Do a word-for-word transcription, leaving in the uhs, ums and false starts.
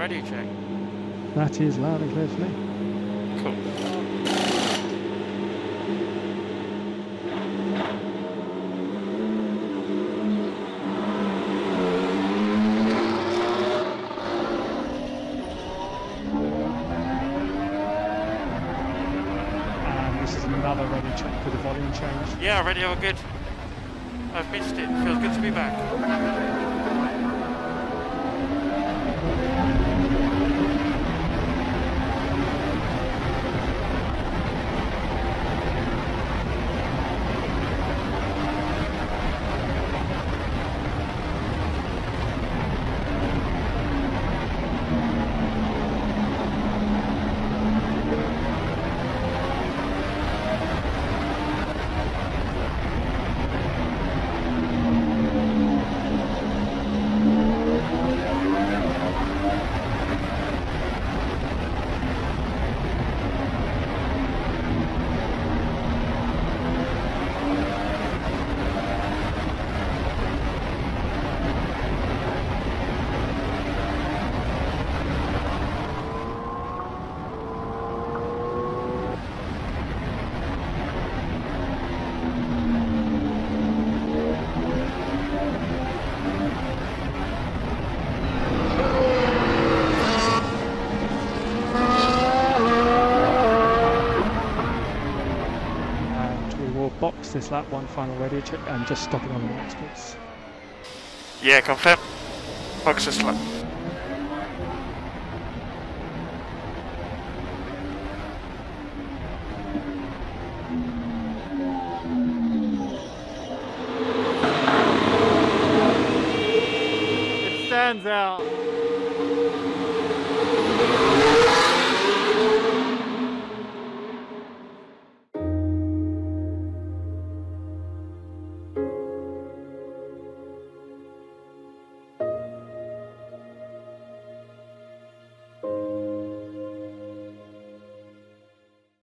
radio check. That is loud and clear for me. Cool. And this is another radio check for the volume change. Yeah, radio are good. I've missed it. Feels good to be back. Box this lap, one final radio check, and just stopping on the experts. Yeah, confirm. Box this lap. It stands out.